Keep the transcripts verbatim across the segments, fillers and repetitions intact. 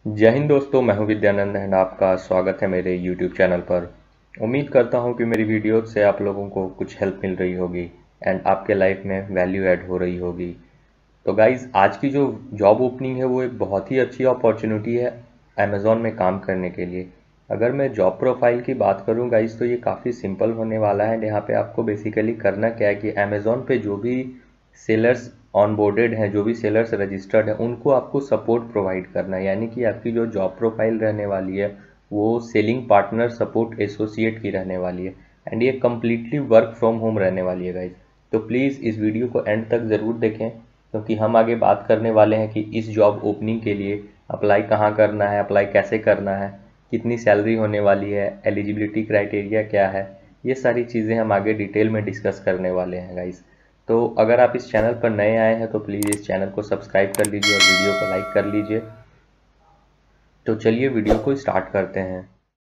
जय हिंद दोस्तों, मैं हूं विद्यानंद एंड आपका स्वागत है मेरे यूट्यूब चैनल पर। उम्मीद करता हूं कि मेरी वीडियो से आप लोगों को कुछ हेल्प मिल रही होगी एंड आपके लाइफ में वैल्यू ऐड हो रही होगी। तो गाइज़, आज की जो जॉब ओपनिंग है वो एक बहुत ही अच्छी अपॉर्चुनिटी है अमेज़ॉन में काम करने के लिए। अगर मैं जॉब प्रोफाइल की बात करूं गाइज़, तो ये काफ़ी सिंपल होने वाला है। यहाँ पे आपको बेसिकली करना क्या है कि अमेज़ॉन पे जो भी सेलर्स ऑनबोर्डेड हैं, जो भी सेलर्स रजिस्टर्ड हैं, उनको आपको सपोर्ट प्रोवाइड करना है। यानी कि आपकी जो जॉब प्रोफाइल रहने वाली है वो सेलिंग पार्टनर सपोर्ट एसोसिएट की रहने वाली है एंड ये कम्प्लीटली वर्क फ्रॉम होम रहने वाली है गाइज। तो प्लीज़ इस वीडियो को एंड तक ज़रूर देखें, क्योंकि हम आगे बात करने वाले हैं कि इस जॉब ओपनिंग के लिए अप्लाई कहाँ करना है, अप्लाई कैसे करना है, कितनी सैलरी होने वाली है, एलिजिबिलिटी क्राइटेरिया क्या है। ये सारी चीज़ें हम आगे डिटेल में डिस्कस करने वाले हैं गाइज। तो अगर आप इस चैनल पर नए आए हैं तो प्लीज़ इस चैनल को सब्सक्राइब कर लीजिए और वीडियो को लाइक कर लीजिए। तो चलिए वीडियो को स्टार्ट करते हैं।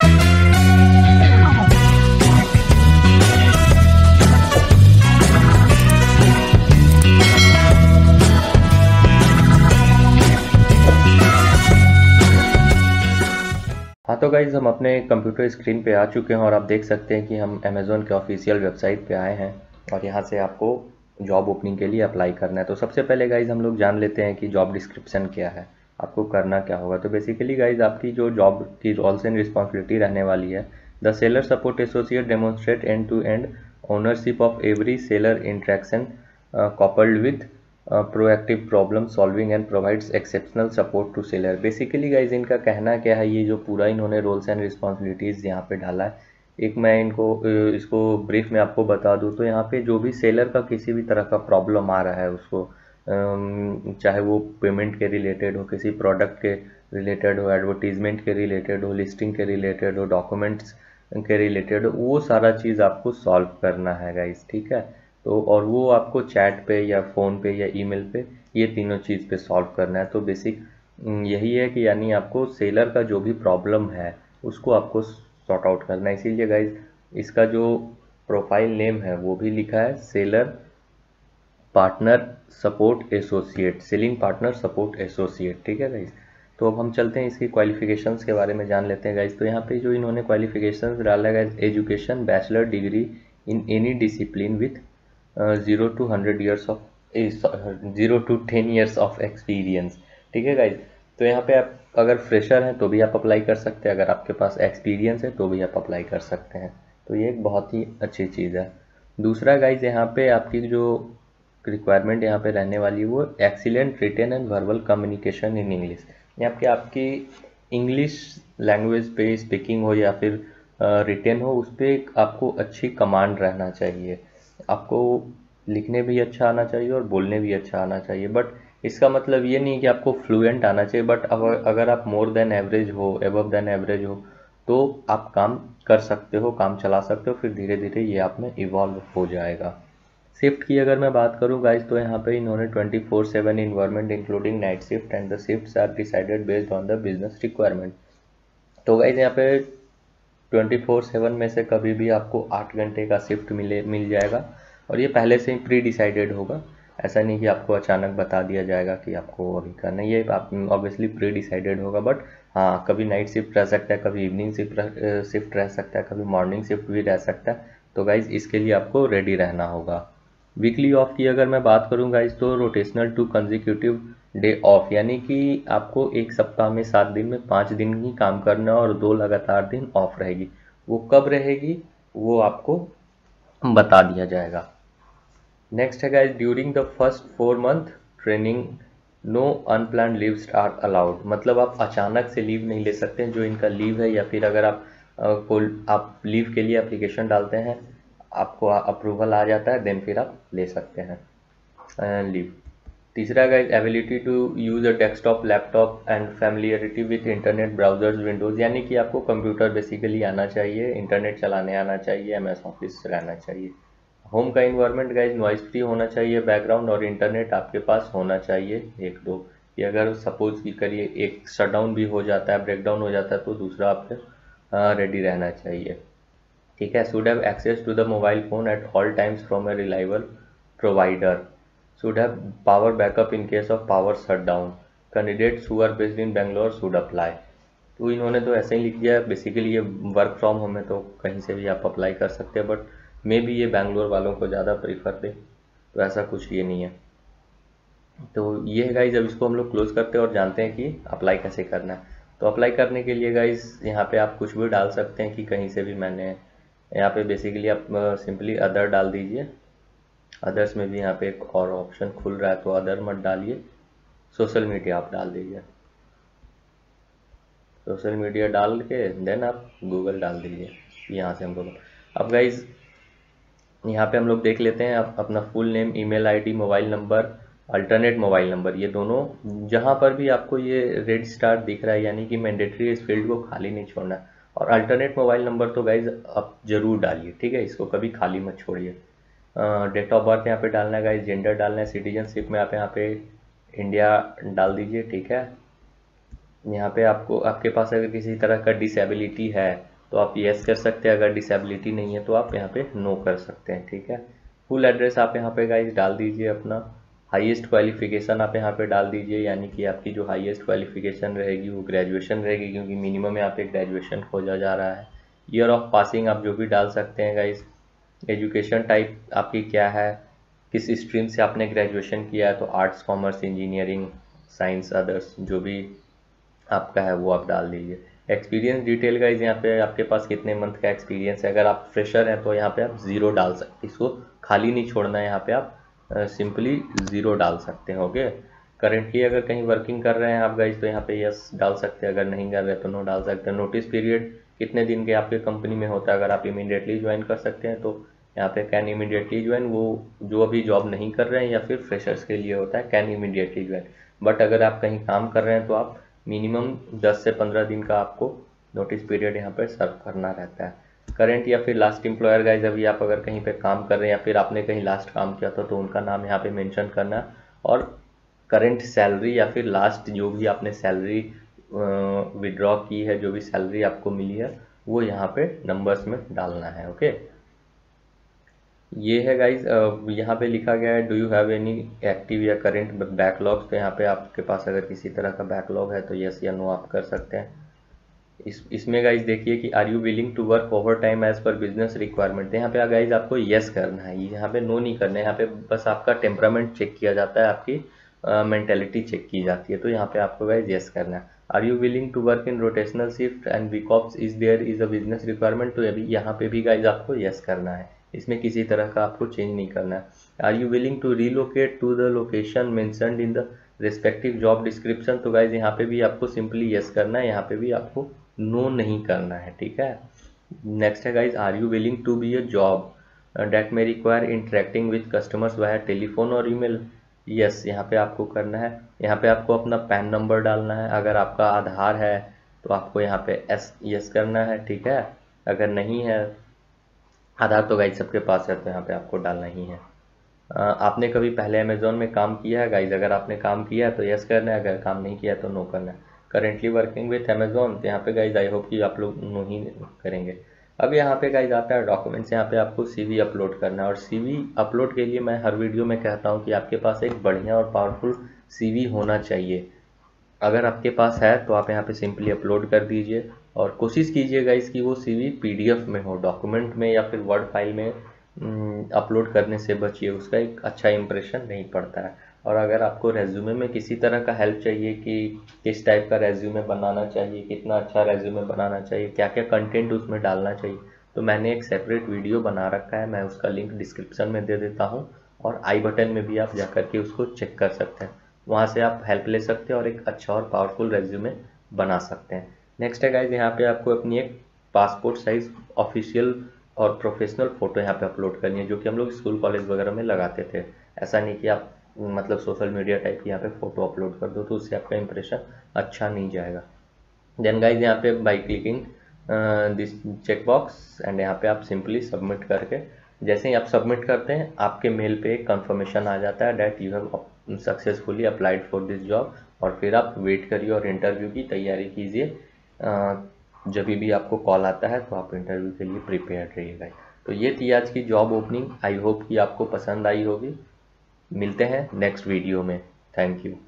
हाँ तो गाइज़, हम अपने कंप्यूटर स्क्रीन पे आ चुके हैं और आप देख सकते हैं कि हम अमेज़ॉन के ऑफिशियल वेबसाइट पे आए हैं और यहाँ से आपको जॉब ओपनिंग के लिए अप्लाई करना है। तो सबसे पहले गाइज़ हम लोग जान लेते हैं कि जॉब डिस्क्रिप्शन क्या है, आपको करना क्या होगा। तो बेसिकली गाइज़, आपकी जो जॉब की रोल्स एंड रिस्पॉन्सिबिलिटी रहने वाली है, the seller support associate demonstrate end to end ownership of every seller interaction coupled with proactive problem solving and provides exceptional support to seller. Basically guys, इनका कहना क्या है, ये जो पूरा इन्होंने रोल्स एंड रिस्पॉन्सिबिलिटीज़ यहाँ पे डाला है, एक मैं इनको इसको ब्रीफ में आपको बता दूँ तो यहाँ पे जो भी सेलर का किसी भी तरह का प्रॉब्लम आ रहा है उसको, चाहे वो पेमेंट के रिलेटेड हो, किसी प्रोडक्ट के रिलेटेड हो, एडवर्टीजमेंट के रिलेटेड हो, लिस्टिंग के रिलेटेड हो, डॉक्यूमेंट्स के रिलेटेड हो, वो सारा चीज़ आपको सॉल्व करना है गाइज, ठीक है। तो और वो आपको चैट पे या फ़ोन पे या ईमेल पे, ये तीनों चीज़ पे सॉल्व करना है। तो बेसिक यही है कि यानी आपको सेलर का जो भी प्रॉब्लम है उसको आपको सॉर्ट आउट करना है। इसीलिए गाइज, इसका जो प्रोफाइल नेम है वो भी लिखा है seller partner support associate, selling partner support associate, ठीक है गाइज। तो अब हम चलते हैं इसकी क्वालिफिकेशंस के बारे में जान लेते हैं गाइज। तो यहाँ पे जो इन्होंने क्वालिफिकेशंस डाला है guys, education bachelor degree in any discipline with zero to hundred years of zero to ten years of experience, ठीक है गाइज। तो यहाँ पे आप अगर फ्रेशर हैं तो भी आप अप्लाई कर सकते हैं, अगर आपके पास एक्सपीरियंस है तो भी आप अप्लाई कर सकते हैं। तो ये एक बहुत ही अच्छी चीज़ है। दूसरा गाइज, यहाँ पे आपकी जो रिक्वायरमेंट यहाँ पे रहने वाली है वो excellent written and verbal communication in English. यहाँ पे आपकी इंग्लिश लैंग्वेज पे स्पीकिंग हो या फिर रिटेन हो, उस पर आपको अच्छी कमांड रहना चाहिए। आपको लिखने भी अच्छा आना चाहिए और बोलने भी अच्छा आना चाहिए। बट इसका मतलब ये नहीं कि आपको फ्लुएंट आना चाहिए, बट अगर आप मोर देन एवरेज हो, एबव देन एवरेज हो, तो आप काम कर सकते हो, काम चला सकते हो, फिर धीरे धीरे ये आप में इवॉल्व हो जाएगा। शिफ्ट की अगर मैं बात करूं गाइज, तो यहाँ पे इन्होंने twenty four seven environment including night shift and the shifts are decided based on the business requirement. तो गाइज, यहाँ पे ट्वेंटी फोर सेवन में से कभी भी आपको आठ घंटे का शिफ्ट मिले मिल जाएगा और ये पहले से ही प्री डिसाइडेड होगा। ऐसा नहीं कि आपको अचानक बता दिया जाएगा कि आपको अभी करना है, ये आप ऑब्वियसली प्री डिसाइडेड होगा। बट हाँ, कभी नाइट शिफ्ट रह सकता है, कभी इवनिंग शिफ्ट शिफ्ट रह सकता है, कभी मॉर्निंग शिफ्ट भी रह सकता है। तो गाइज, इसके लिए आपको रेडी रहना होगा। वीकली ऑफ की अगर मैं बात करूँ गाइज, तो rotational two consecutive day off, यानी कि आपको एक सप्ताह में सात दिन में पाँच दिन ही काम करना और दो लगातार दिन ऑफ रहेगी। वो कब रहेगी वो आपको बता दिया जाएगा। नेक्स्ट है guys, during the first four month training no unplanned leaves are allowed. मतलब आप अचानक से लीव नहीं ले सकते। जो इनका लीव है, या फिर अगर आप को आप लीव के लिए एप्लीकेशन डालते हैं, आपको अप्रूवल आ जाता है, देन फिर आप ले सकते हैं लीव। तीसरा guys, ability to use a desktop, laptop and familiarity with internet browsers Windows, यानी कि आपको कंप्यूटर बेसिकली आना चाहिए, इंटरनेट चलाने आना चाहिए, एम एस ऑफिस रहना चाहिए। होम का इन्वायरमेंट गाइज नॉइस फ्री होना चाहिए, बैकग्राउंड और इंटरनेट आपके पास होना चाहिए एक दो, कि अगर सपोज की करिए एक शटडाउन भी हो जाता है, ब्रेकडाउन हो जाता है, तो दूसरा आपके रेडी रहना चाहिए, ठीक है। Should have access to the mobile phone at all times from a reliable provider. Should have power backup in case of power shut down. Candidates who are based in Bangalore should apply. तो इन्होंने तो ऐसे ही लिख दिया, basically ये work from home है तो कहीं से भी आप अप्लाई कर सकते हैं, बट मे बी ये बैंगलोर वालों को ज़्यादा प्रीफर दे, तो ऐसा कुछ ये नहीं है। तो ये है गाइज, अब इसको हम लोग क्लोज करते हैं और जानते हैं कि अप्लाई कैसे करना है। तो अप्लाई करने के लिए गाइज यहाँ पे आप कुछ भी डाल सकते हैं कि कहीं से भी, मैंने यहाँ पे बेसिकली आप सिंपली अदर डाल दीजिए। अदर्स में भी यहाँ पे एक और ऑप्शन खुल रहा है, तो अदर मत डालिए, सोशल मीडिया आप डाल दीजिए। सोशल मीडिया डाल के देन आप गूगल डाल दीजिए। यहाँ से हम लोग अब गाइज यहाँ पे हम लोग देख लेते हैं आप अपना full name, email ID, mobile number, alternate mobile number, ये दोनों जहाँ पर भी आपको ये रेड स्टार दिख रहा है यानी कि मैंडेटरी इस फील्ड को खाली नहीं छोड़ना है। और अल्टरनेट मोबाइल नंबर तो गाइज आप जरूर डालिए, ठीक है, इसको कभी खाली मत छोड़िए। डेट ऑफ बर्थ यहाँ पे डालना है गाइज, जेंडर डालना है, सिटीजनशिप में आप यहाँ पे इंडिया डाल दीजिए, ठीक है। यहाँ पे आपको आपके पास अगर किसी तरह का डिसेबिलिटी है तो आप यस कर सकते हैं, अगर डिसेबिलिटी नहीं है तो आप यहाँ पे नो कर सकते हैं, ठीक है। फुल एड्रेस आप यहाँ पे गाइज डाल दीजिए अपना। हाईएस्ट क्वालिफिकेशन आप यहाँ पे डाल दीजिए, यानी कि आपकी जो हाईएस्ट क्वालिफिकेशन रहेगी वो ग्रेजुएशन रहेगी, क्योंकि मिनिमम यहाँ पे ग्रेजुएशन खोजा जा रहा है। ईयर ऑफ पासिंग आप जो भी डाल सकते हैं गाइज। एजुकेशन टाइप आपकी क्या है, किस स्ट्रीम से आपने ग्रेजुएशन किया है, तो arts, commerce, engineering, science, others जो भी आपका है वो आप डाल दीजिए। एक्सपीरियंस डिटेल गाइज यहाँ पे आपके पास कितने मंथ का एक्सपीरियंस है, अगर आप फ्रेशर हैं तो यहाँ पे आप ज़ीरो डाल सकते, इसको खाली नहीं छोड़ना है, यहाँ पे आप सिंपली ज़ीरो डाल सकते हैं। ओके, करेंटली अगर कहीं वर्किंग कर रहे हैं आप गाइज तो यहाँ पे यस डाल सकते हैं, अगर नहीं कर रहे तो नो डाल सकते हैं। नोटिस पीरियड कितने दिन के आपके कंपनी में होता है, अगर आप इमीडिएटली ज्वाइन कर सकते हैं तो यहाँ पे कैन इमीडिएटली ज्वाइन, वो जो अभी जॉब नहीं कर रहे हैं या फिर फ्रेशर्स के लिए होता है कैन इमीडिएटली ज्वाइन। बट अगर आप कहीं काम कर रहे हैं तो आप मिनिमम दस से पंद्रह दिन का आपको नोटिस पीरियड यहाँ पर सर्व करना रहता है। करंट या फिर लास्ट एम्प्लॉयर गाइज, अभी आप अगर कहीं पे काम कर रहे हैं या फिर आपने कहीं लास्ट काम किया था तो उनका नाम यहाँ पे मेंशन करना, और करंट सैलरी या फिर लास्ट जो भी आपने सैलरी विड्रॉ की है, जो भी सैलरी आपको मिली है वो यहाँ पे नंबर्स में डालना है। ओके, ये है गाइज, यहाँ पे लिखा गया है do you have any active या करेंट बैकलॉग्स, तो यहाँ पे आपके पास अगर किसी तरह का बैकलॉग है तो यस या नो आप कर सकते हैं। इस इसमें गाइज देखिए कि are you willing to work overtime as per business requirement, यहाँ पे गाइज आपको यस करना है, यहाँ पे नो नहीं करना है। यहाँ पे बस आपका टेम्परामेंट चेक किया जाता है, आपकी मेंटेलिटी uh, चेक की जाती है, तो यहाँ पे आपको गाइज यस करना है। Are you willing to work in rotational shift and week offs is there is a business requirement, तो अभी यहाँ पे भी गाइज आपको यस करना है, इसमें किसी तरह का आपको चेंज नहीं करना है। Are you willing to relocate to the location mentioned in the respective job description, तो गाइज यहाँ पे भी आपको सिंपली यस करना है, यहाँ पे भी आपको नो नहीं करना है, ठीक है। नेक्स्ट है guys, are you willing to be a job that may require interacting with customers via telephone और ईमेल, यस यहाँ पे आपको करना है। यहाँ पे आपको अपना पैन नंबर डालना है, अगर आपका आधार है तो आपको यहाँ पे एस यस करना है, ठीक है। अगर नहीं है आधार तो गाइज सबके पास है तो यहाँ पे आपको डालना ही है। आ, आपने कभी पहले अमेजोन में काम किया है गाइज, अगर आपने काम किया है तो यस करना है, अगर काम नहीं किया तो नो करना है। करेंटली वर्किंग विथ अमेजोन, तो यहाँ पे गाइज आई होप कि आप लोग नो ही करेंगे। अब यहाँ पे गाइज आता है डॉक्यूमेंट्स, यहाँ पे आपको सीवी अपलोड करना है, और सीवी अपलोड के लिए मैं हर वीडियो में कहता हूँ कि आपके पास एक बढ़िया और पावरफुल सीवी होना चाहिए। अगर आपके पास है तो आप यहाँ पे सिंपली अपलोड कर दीजिए, और कोशिश कीजिएगा इसकी वो सीवी पीडीएफ में हो, डॉक्यूमेंट में या फिर वर्ड फाइल में अपलोड करने से बचिए, उसका एक अच्छा इंप्रेशन नहीं पड़ता है। और अगर आपको रेज्यूमे में किसी तरह का हेल्प चाहिए कि किस टाइप का रेज्यूमे बनाना चाहिए, कितना अच्छा रेज्यूमे बनाना चाहिए, क्या क्या कंटेंट उसमें डालना चाहिए, तो मैंने एक सेपरेट वीडियो बना रखा है, मैं उसका लिंक डिस्क्रिप्शन में दे देता हूँ, और आई बटन में भी आप जा करके उसको चेक कर सकते हैं, वहाँ से आप हेल्प ले सकते हैं और एक अच्छा और पावरफुल रेज्यूमे बना सकते हैं। नेक्स्ट है गाइज, यहाँ पे आपको अपनी एक पासपोर्ट साइज ऑफिशियल और प्रोफेशनल फ़ोटो यहाँ पे अपलोड करनी है, जो कि हम लोग स्कूल कॉलेज वगैरह में लगाते थे। ऐसा नहीं कि आप मतलब सोशल मीडिया टाइप की यहाँ पे फ़ोटो अपलोड कर दो, तो उससे आपका इंप्रेशन अच्छा नहीं जाएगा। देन गाइज यहाँ पे by clicking this check box and यहाँ पे आप सिंपली सबमिट करके, जैसे ही आप सबमिट करते हैं आपके मेल पे एक कंफर्मेशन आ जाता है that you have successfully applied for this job, और फिर आप वेट करिए और इंटरव्यू की तैयारी कीजिए। जब भी आपको कॉल आता है तो आप इंटरव्यू के लिए प्रिपेयर्ड रहिएगा। तो ये थी आज की जॉब ओपनिंग, आई होप कि आपको पसंद आई होगी। मिलते हैं नेक्स्ट वीडियो में, थैंक यू।